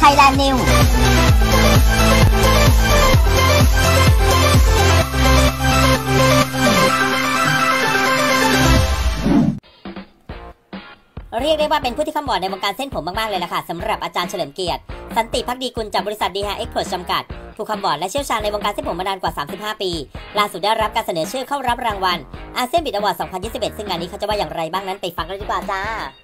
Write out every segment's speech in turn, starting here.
Thailand Newsเรียกได้ว่าเป็นผู้ที่ข้ามบอร์ดในวงการเส้นผมมากๆเลยล่ะค่ะสำหรับอาจารย์เฉลิมเกียรติสันติภักดีกุลจากบริษัทดีแฮร์เอ็กซ์เพรสจำกัดผู้ข้ามบอร์ดและเชี่ยวชาญในวงการเส้นผมมานานกว่า35ปีล่าสุดได้รับการเสนอชื่อเข้ารับรางวัลอาเซียนบิดอวอร์ด2021ซึ่งงานนี้เขาจะว่าอย่างไรบ้างนั้นไปฟังกันดีกว่าจ้า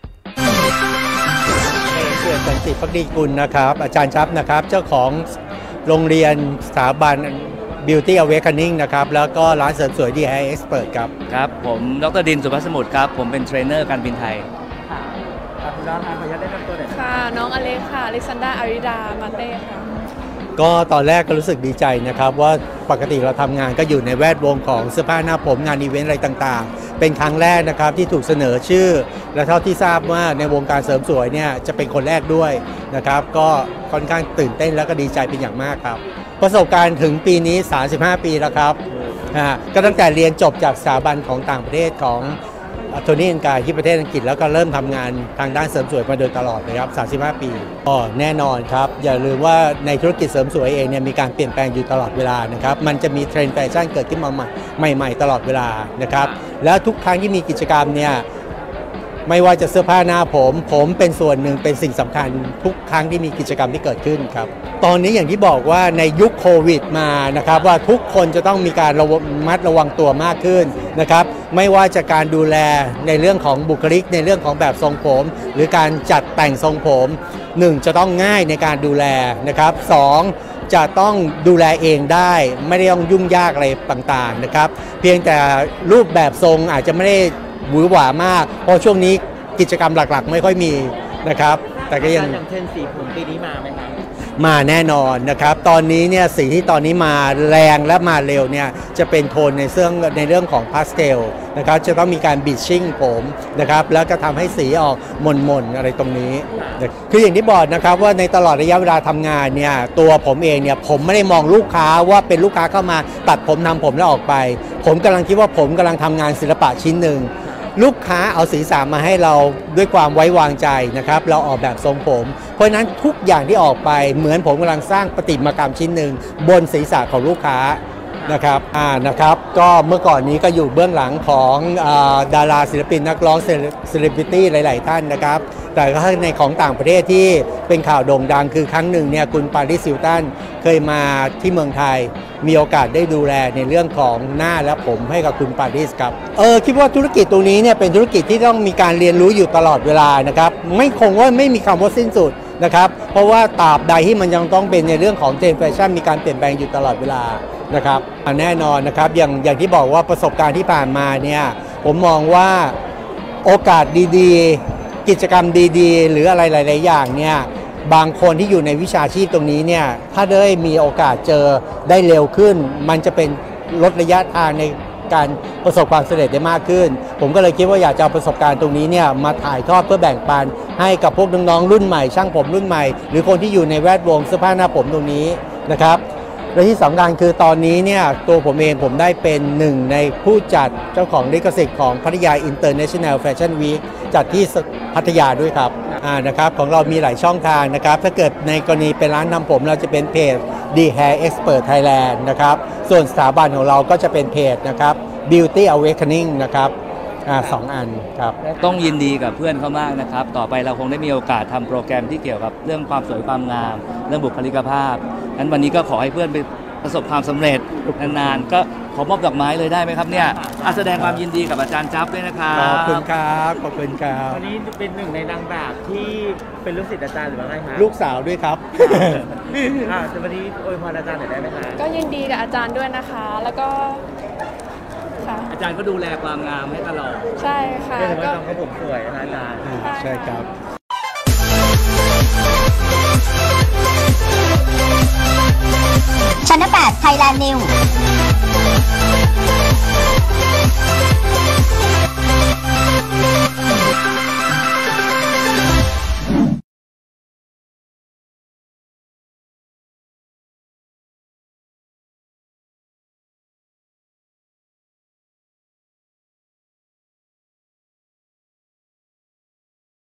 เกียรติสันติภักดีกุลนะครับอาจารย์ชับนะครับเจ้าของโรงเรียนสถาบัน Beauty Awakening นะครับแล้วก็ร้านเสริมสวย D Hair Expert ครับผมดร.ดินสุภสมุทรครับผมเป็นเทรนเนอร์การบินไทยคุณน้องขออนุญาตได้นำตัวหน่อยค่ะน้องอเล็กค่ะอเล็กซานดราอาริดามาเต้ค่ะก็ตอนแรกก็รู้สึกดีใจนะครับว่าปกติเราทำงานก็อยู่ในแวดวงของเสื้อผ้าหน้าผมงานอีเวนต์อะไรต่างๆเป็นครั้งแรกนะครับที่ถูกเสนอชื่อและเท่าที่ทราบว่าในวงการเสริมสวยเนี่ยจะเป็นคนแรกด้วยนะครับก็ค่อนข้างตื่นเต้นแล้วก็ดีใจเป็นอย่างมากครับประสบการณ์ถึงปีนี้35ปีแล้วครับก็ตั้งแต่เรียนจบจากสถาบันของต่างประเทศของโทนี่แอนด์กายที่ประเทศอังกฤษแล้วก็เริ่มทำงานทางด้านเสริมสวยมาโดยตลอดเลยครับ35ปีแน่นอนครับอย่าลืมว่าในธุรกิจเสริมสวยเองเนี่ยมีการเปลี่ยนแปลงอยู่ตลอดเวลานะครับมันจะมีเทรนด์แฟชั่นเกิดขึ้นมาใหม่ๆตลอดเวลานะครับแล้วทุกครั้งที่มีกิจกรรมเนี่ยไม่ว่าจะเสื้อผ้าหน้าผมเป็นส่วนหนึ่งเป็นสิ่งสำคัญทุกครั้งที่มีกิจกรรมที่เกิดขึ้นครับตอนนี้อย่างที่บอกว่าในยุคโควิดมานะครับว่าทุกคนจะต้องมีการระมัดระวังตัวมากขึ้นนะครับไม่ว่าจะการดูแลในเรื่องของบุคลิกในเรื่องของแบบทรงผมหรือการจัดแต่งทรงผม1จะต้องง่ายในการดูแลนะครับ2จะต้องดูแลเองได้ไม่ได้ต้องยุ่งยากอะไรต่างๆนะครับเพียงแต่รูปแบบทรงอาจจะไม่ได้หวือหวามากเพราะช่วงนี้กิจกรรมหลักๆไม่ค่อยมีนะครับแต่ก็ยังเทรนด์สีผมปีนี้มาไหมครับมาแน่นอนนะครับตอนนี้เนี่ยสีที่ตอนนี้มาแรงและมาเร็วเนี่ยจะเป็นโทนในเรื่องของพาสเทลนะครับจะต้องมีการบีชชิ่งผมนะครับแล้วก็ทำให้สีออกหม่นๆอะไรตรงนี้คืออย่างที่บอกนะครับว่าในตลอดระยะเวลาทำงานเนี่ยตัวผมเองเนี่ยผมไม่ได้มองลูกค้าว่าเป็นลูกค้าเข้ามาตัดผมทำผมแล้วออกไปผมกำลังคิดว่าผมกำลังทำงานศิลปะชิ้นหนึ่งลูกค้าเอาศีรษะมาให้เราด้วยความไว้วางใจนะครับเราออกแบบทรงผมเพราะฉะนั้นทุกอย่างที่ออกไปเหมือนผมกำลังสร้างประติมากรรมชิ้นหนึ่งบนศีรษะของลูกค้านะครับก็เมื่อก่อนนี้ก็อยู่เบื้องหลังของดาราศิลปินนักร้องเซเลบริตี้หลายๆท่านนะครับแต่ก็ในของต่างประเทศที่เป็นข่าวโด่งดังคือครั้งหนึ่งเนี่ยคุณปาริส ฮิลตันเคยมาที่เมืองไทยมีโอกาสได้ดูแลในเรื่องของหน้าและผมให้กับคุณปาริสครับคิดว่าธุรกิจตรงนี้เนี่ยเป็นธุรกิจที่ต้องมีการเรียนรู้อยู่ตลอดเวลานะครับไม่มีคำว่าสิ้นสุดนะครับเพราะว่าตราบใดที่มันยังต้องเป็นในเรื่องของเทรนด์แฟชั่นมีการเปลี่ยนแปลงอยู่ตลอดเวลานะครับแน่นอนนะครับอย่างที่บอกว่าประสบการณ์ที่ผ่านมาเนี่ยผมมองว่าโอกาสดีๆกิจกรรมดีๆหรืออะไรหลายๆอย่างเนี่ยบางคนที่อยู่ในวิชาชีพตรงนี้เนี่ยถ้าได้มีโอกาสเจอได้เร็วขึ้นมันจะเป็นลดระยะทางในการประสบความสำเร็จได้มากขึ้นผมก็เลยคิดว่าอยากจะเอาประสบการณ์ตรงนี้เนี่ยมาถ่ายทอดเพื่อแบ่งปันให้กับพวกน้องๆรุ่นใหม่ช่างผมรุ่นใหม่หรือคนที่อยู่ในแวดวงเสื้อผ้าหน้าผมตรงนี้นะครับและที่สำคัญคือตอนนี้เนี่ยตัวผมเองผมได้เป็นหนึ่งในผู้จัดเจ้าของลิขสิทธิ์ของพัทยา International Fashion Week จัดที่พัทยาด้วยครับนะครับของเรามีหลายช่องทางนะครับถ้าเกิดในกรณีเป็นร้านทำผมเราจะเป็นเพจ The Hair Expert Thailand นะครับส่วนสถาบันของเราก็จะเป็นเพจนะครับ Beauty Awakening นะครับ2 อันครับต้องยินดีกับเพื่อนเขามากนะครับต่อไปเราคงได้มีโอกาสทำโปรแกรมที่เกี่ยวกับเรื่องความสวยความงามเรื่องบุคลิกภาพงั้นวันนี้ก็ขอให้เพื่อนไปประสบความสำเร็จนานๆก็ขอมอบดอกไม้เลยได้ไหมครับเนี่ยแสดงความยินดีกับอาจารย์จับด้วยนะครับขอบคุณครับขอบคุณครับวันนี้เป็นหนึ่งในนางแบบที่เป็นลูกศิษย์อาจารย์หรือว่าไงครับลูกสาวด้วยครับจะวันนี้อวยพรอาจารย์หน่อยได้ไหมคะก็ยินดีกับอาจารย์ด้วยนะคะแล้วก็อาจารย์ก็ดูแลความงามให้ตลอดใช่ค่ะก็น้องเขาผมสวยนะอาจารย์ใช่ครับ Channel 8 Thailand News